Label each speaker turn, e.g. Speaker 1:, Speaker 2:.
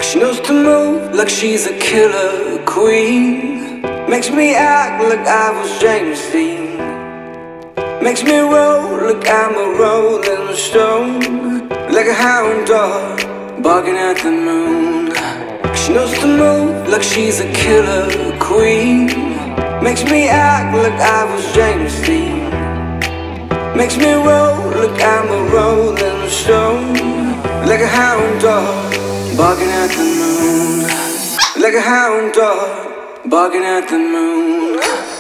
Speaker 1: She knows to move like she's a killer queen. Makes me act like I was James Dean. Makes me roll like I'm a rolling stone. Like a hound dog barking at the moon. She knows to move like she's a killer queen. Makes me act like I was James Dean. Makes me roll like I'm a rolling stone. Like a hound dog barking at the moon. Like a hound dog barking at the moon.